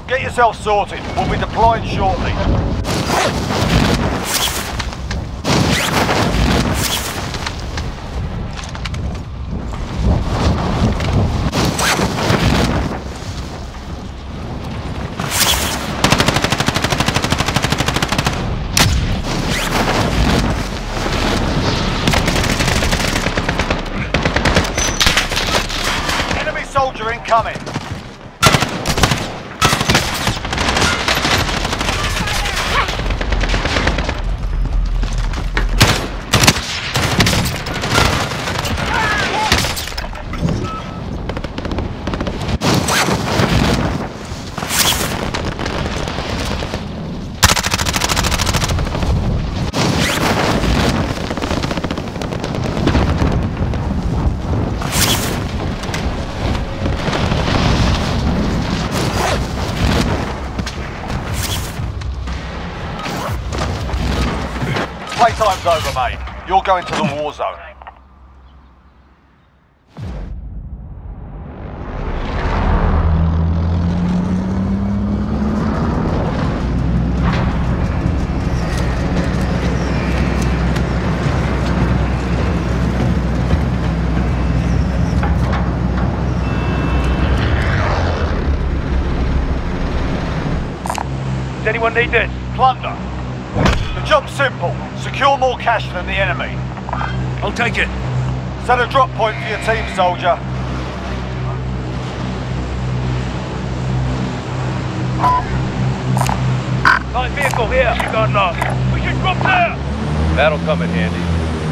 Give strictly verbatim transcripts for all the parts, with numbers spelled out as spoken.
Get yourself sorted. We'll be deploying shortly. Enemy soldier incoming. Playtime's over, mate. You're going to the war zone. Does anyone need this? Plunder. The job's simple. Secure more cash than the enemy. I'll take it. Set a drop point for your team, soldier. Light vehicle here. You got lost. We should drop there. That'll come in handy.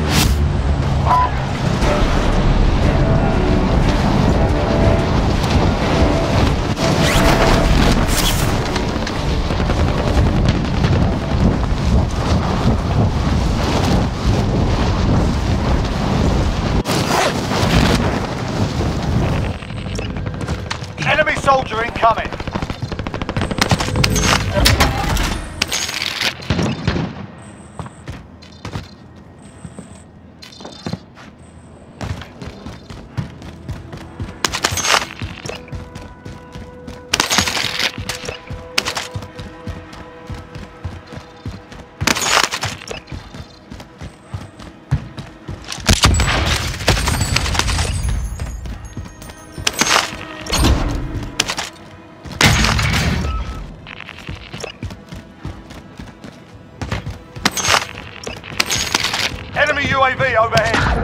Enemy soldier incoming. Enemy U A V overhead.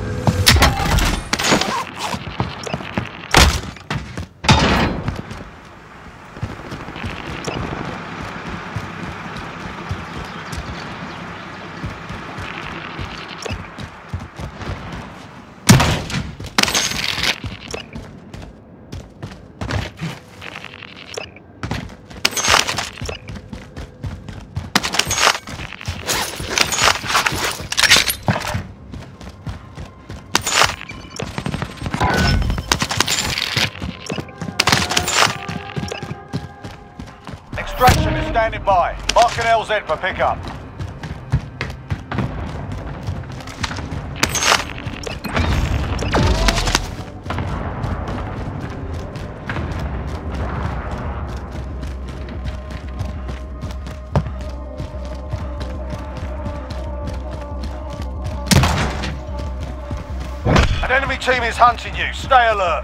Extraction is standing by. Mark an L Z for pickup. An enemy team is hunting you. Stay alert.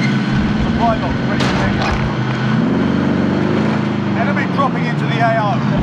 Enemy dropping into the A O.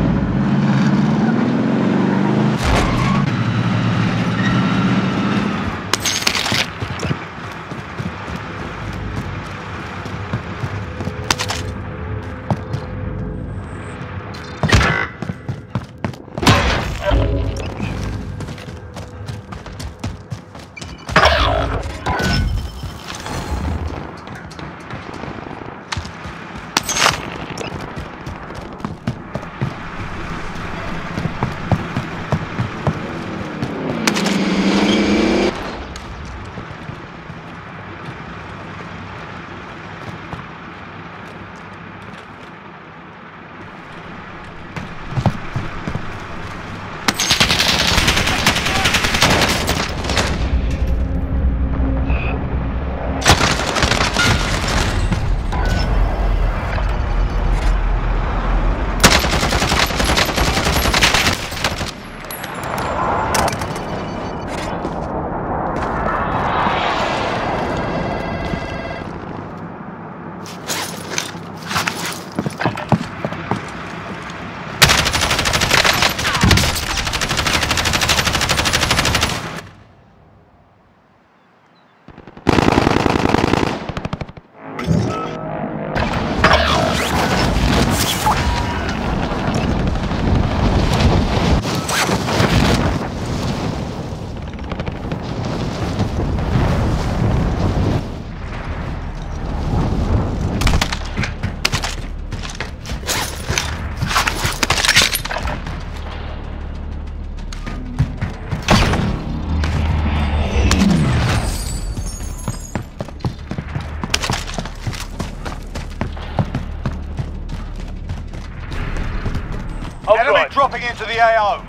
I'll Enemy drive. dropping into the A O.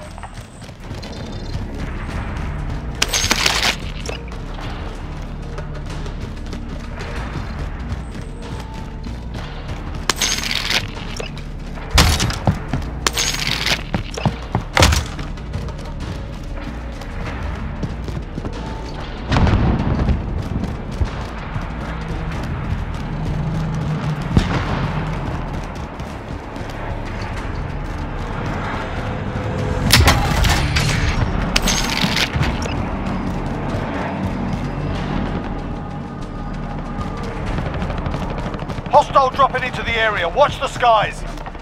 Hostile dropping into the area. Watch the skies.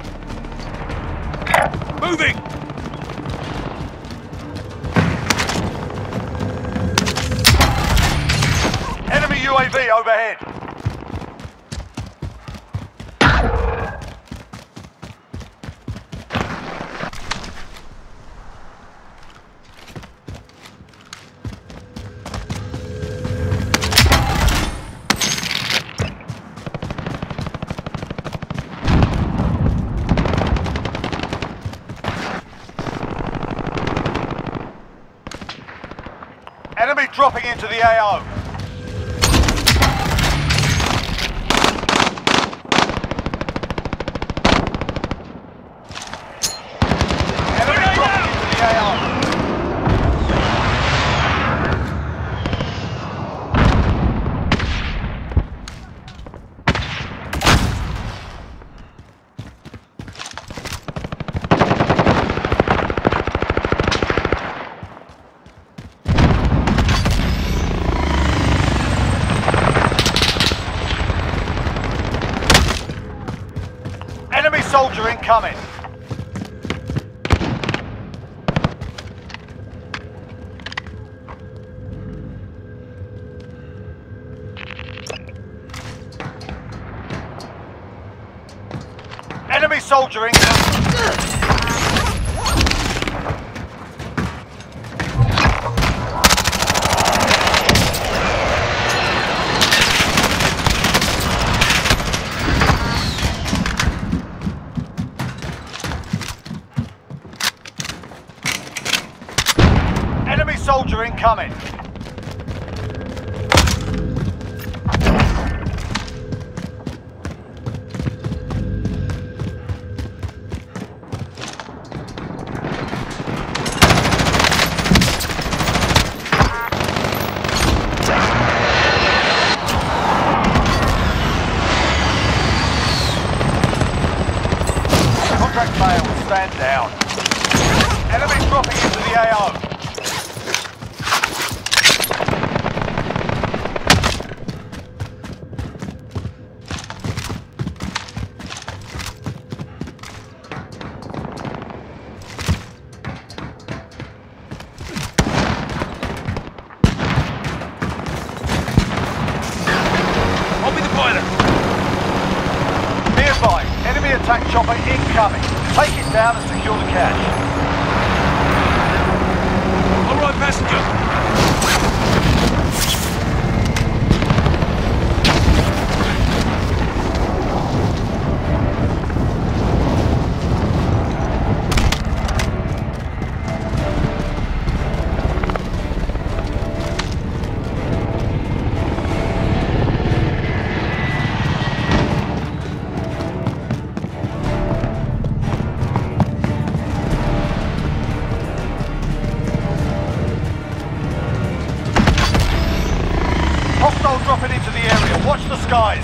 Moving! Enemy U A V overhead. Enemy dropping into the A O. Enemy dropping into the A O. Enemy soldier incoming. Enemy soldier incoming. Enemy soldier incoming. Contract failed. Stand down. Enemy dropping into the A O. I'll be the pilot. Be advised, enemy attack chopper incoming. Take it down and secure the cache. All right, passenger. Hostile dropping into the area. Watch the skies.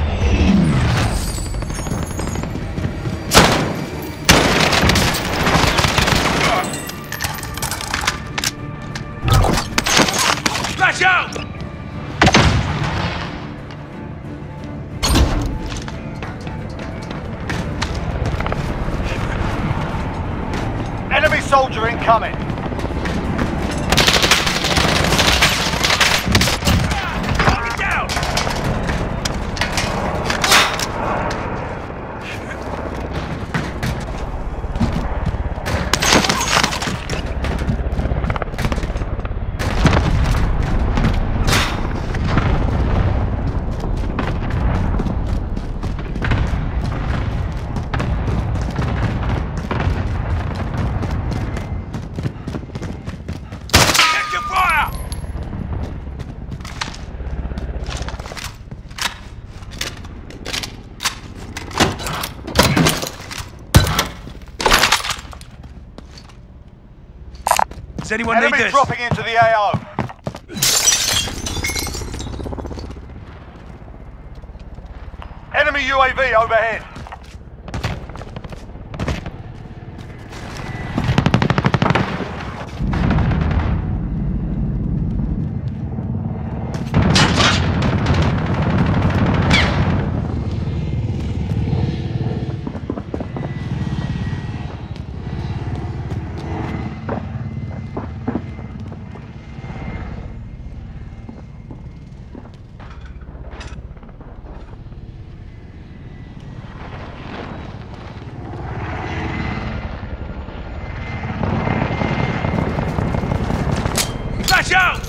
Flash out! Enemy soldier incoming. Target down! Does anyone need Enemy this? dropping into the A O. Enemy U A V overhead. Flash out!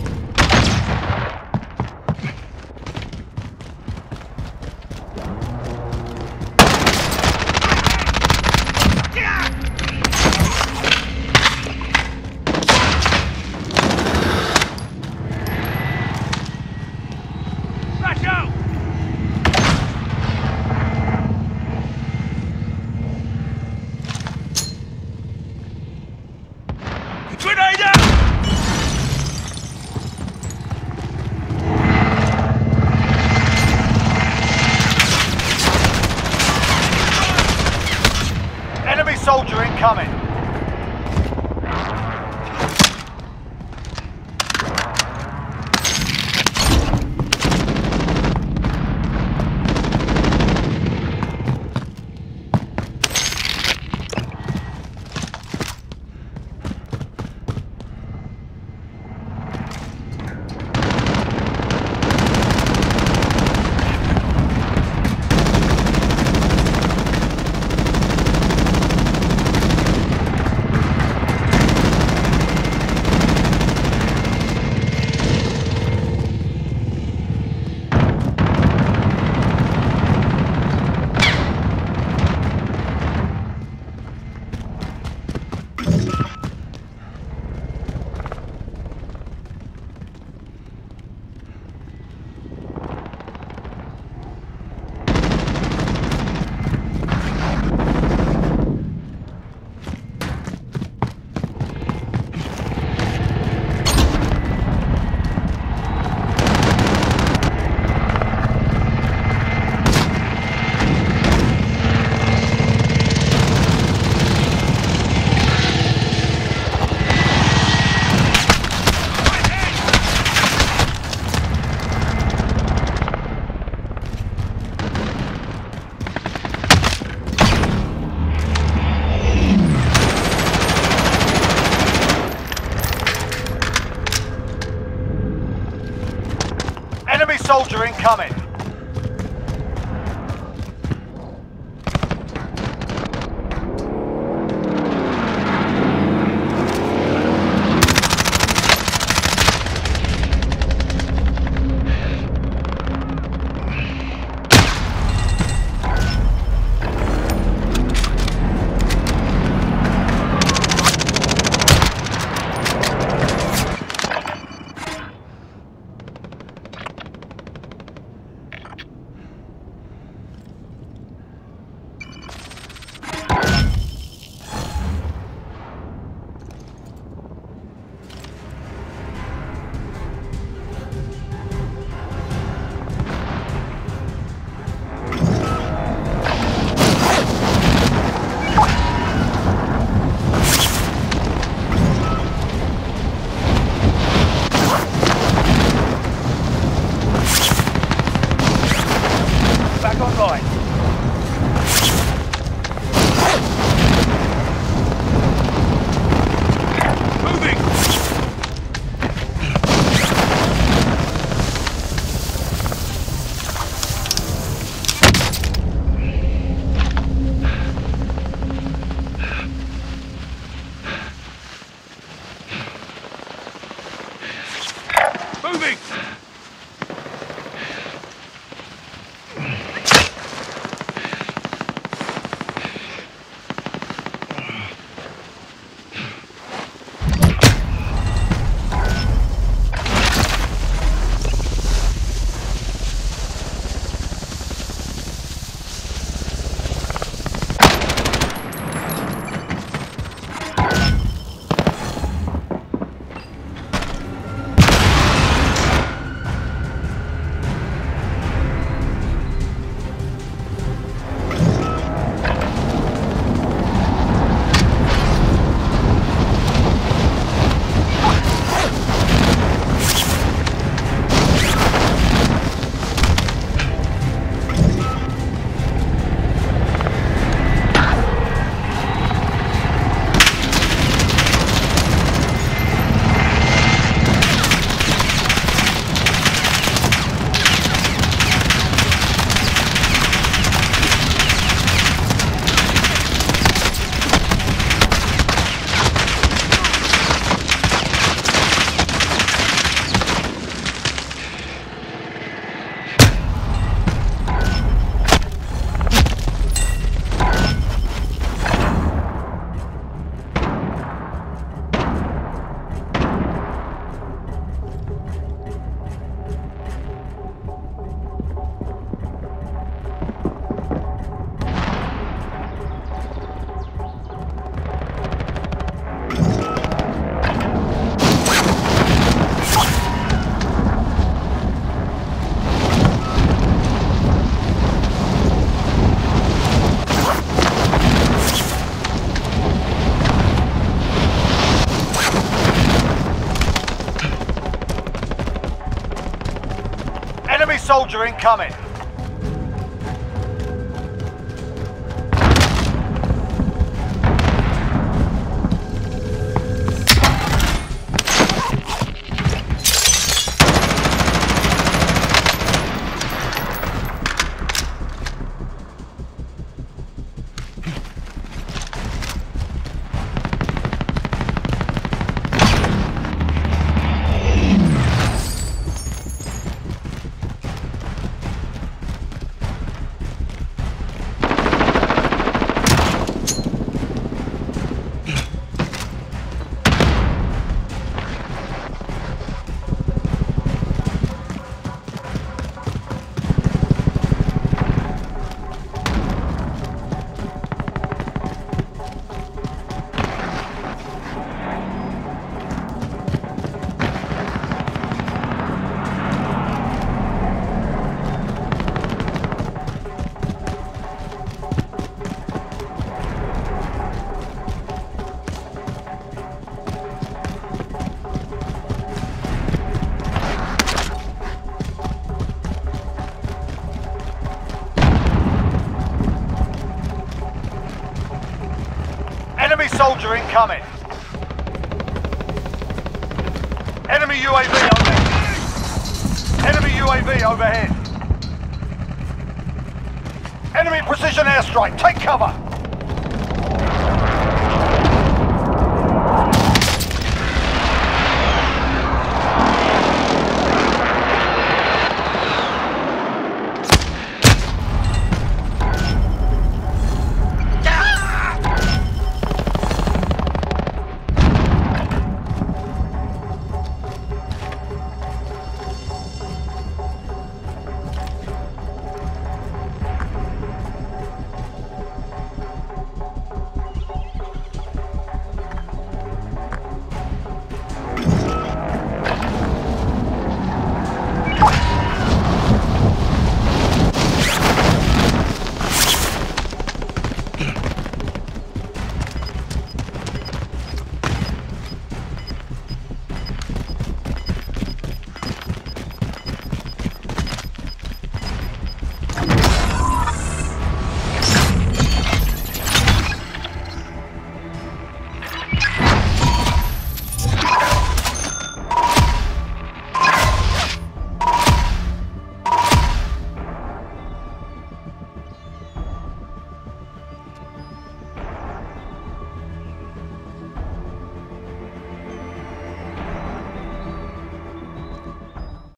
Flash out! Grenade out! Enemy soldier incoming. Enemy soldier incoming. soldier incoming. Enemy soldier incoming. Enemy U A V overhead. Enemy U A V overhead. Enemy precision airstrike. Take cover.